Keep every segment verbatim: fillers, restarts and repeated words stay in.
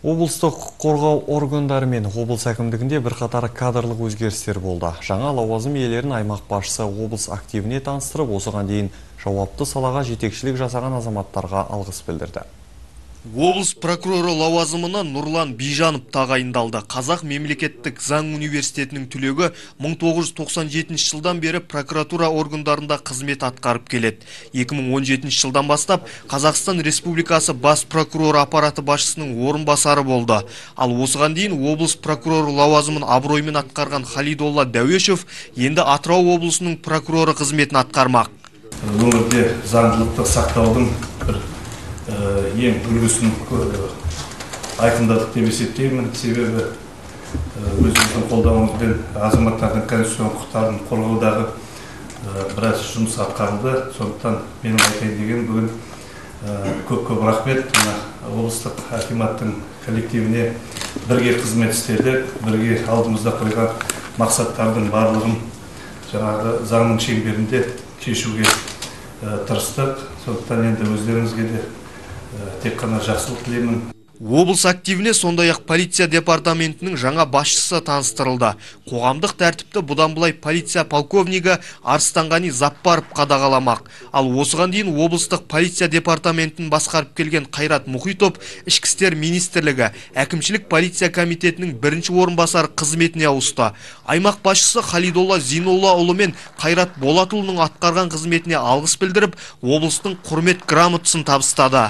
Облыстық құқық қорғау органдары мен облыс әкімдігінде бірқатар кадрлық өзгерістер болды. Жаңа лауазым иелерін аймақ басшысы облыс активіне таныстырып, осыған дейін жауапты салаға жетекшілік жасаған азаматтарға алғыс білдірді. Облыс прокуроры лауазымына Нұрлан Бижанов тағайындалды. Қазақ мемлекеттік заң университетінің түлегі мың тоғыз жүз тоқсан жетінші жылдан бері прокуратура органдарында қызмет атқарып келеді. екі мың он жетінші жылдан бастап Қазақстан Республикасы бас прокуроры аппараты басшысының орынбасары болды. Ал осыған дейін облыс прокуроры лауазымын абыроймен атқарған Халидолла Дәуешев енді Атырау облысының прокуроры қызметін атқармақ. Өңірде заңдылықты сақтаудың бір ең үлгісін айқындадық деп есептеймін. Себебі өзіміздің қолдауымызбен азаматтардың конституциялық құқықтарын қорғаудағы біраз жұмыс атқарылды. Сондықтан менің айтайын деген бүгін көп-көп рахмет. Облыстық акиматтың коллективіне бірге қызмет істедік, бірге алдымызда қойған мақсаттардың барлығын жаңағы заңның шеңберінде шешуге тырыстық. Сондықтан енді өздеріңізге де тек қана жақсылық тілеймін. Облыс активіне сондай-ақ полиция департаментінің жаңа басшысы таныстырылды. Қоғамдық тәртіпті бұдан былай полиция полковнигі Арыстанғани Заппаров қадағаламақ. Ал осыған дейін облыстық полиция департаментін басқарып келген Қайрат Мұхитов ішкі істер министрлігі әкімшілік полиция комитетінің бірінші орынбасары қызметіне ауысты. Аймақ басшысы Халидолла Зиноллаұлы мен Қайрат Болатұлының атқарған қызметіне алғыс білдіріп, облыстың құрмет грамотасын табыстады.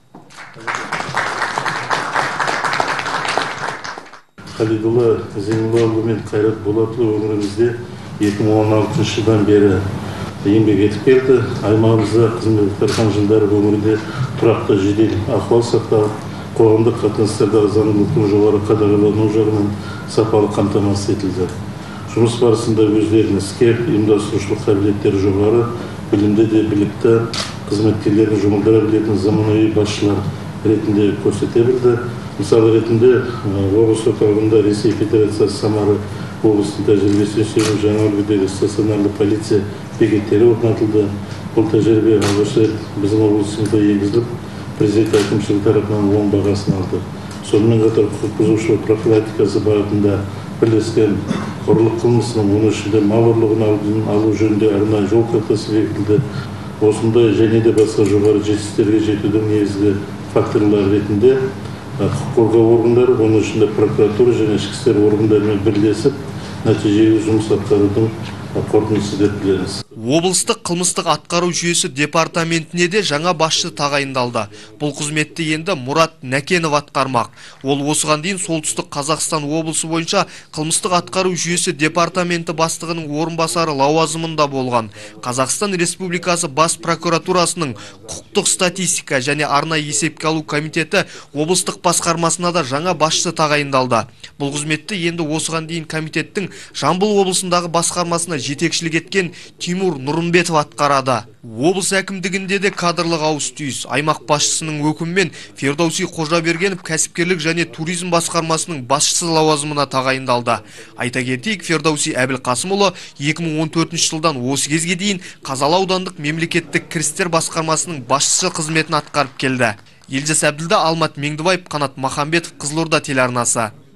Халидолла Зиноллаұлы мен Қайрат Болатұлы өңірімізде екі мың он алтыншы жылдан бері еңбек етіп келді. Аймағымызда қызмет атқарған жылдары өңірде тұрақты жедел ахуал сақталып, қоғамдық қатынастардағы заңдылықтың жоғары қадағалануы жағынан сапалы қамтамасыз етілді. Жұмыс барысында өздерінің іскер, ұйымдастырушылық қабілеттері жоғары, білімді де білікті қызметкерлерді жұмылдыра білетін заманауи басшылар ретінде көрсете білді. Мысалы ретінде облыс орталығында Ресей Федерациясы Самара облысының тәжірибесіне сүйеніп жаңа үлгідегі стационарлы полиция бекеттері орнатылды. Бұл тәжірибе алғаш рет біздің облысымызда енгізіліп, президент әкімшілігі тарапынан оң бағасын алды. Сонымен қатар құқық бұзушылық профилактикасы бағытында бірлескен ұрлық қылмысының, оның ішінде мал ұрлығын алдын алу жөнінде арнайы жол картасы бекітілді. Осындай және де басқа жоғары жетістіктерге жетудің негізгі факторлары ретінде құқық қорғау органдары, оның ішінде прокуратура және ішкі істер органдарымен бірлесіп, нәтижелі жұмыс атқарудың қорытындысы деп білеміз. Облыстық қылмыстық атқару жүйесі департаментіне де жаңа басшы тағайындалды. Бұл қызметті енді Мұрат Нәкенов атқармақ. Ол осыған дейін Солтүстік Қазақстан облысы бойынша қылмыстық атқару жүйесі департаменті бастығының орынбасары лауазымында болған. Қазақстан Республикасы бас прокуратурасының құқықтық статистика және арнайы есепке алу комитеті облыстық басқармасына да жаңа басшы тағайындалды. Бұл қызметті енді осыған дейін комитеттің Жамбыл облысындағы басқармасына жетекшілік еткен Тимур Нұрымбетов атқарады. Облыс әкімдігінде де кадрлық ауыс-түйіс. Аймақ басшысының өкімімен Фердауси Қожабергенов кәсіпкерлік және туризм басқармасының басшысы лауазымына тағайындалды. Айта кетейік, Фердауси Әбілқасымұлы екі мың он төртінші жылдан осы кезге дейін Қазалы аудандық мемлекеттік кірістер басқармасының басшысы қызметін атқарып келді. Елжас Әбділда, Алмат Меңдібаев, Қанат Махамбетов, Қызылорда телеарнасы.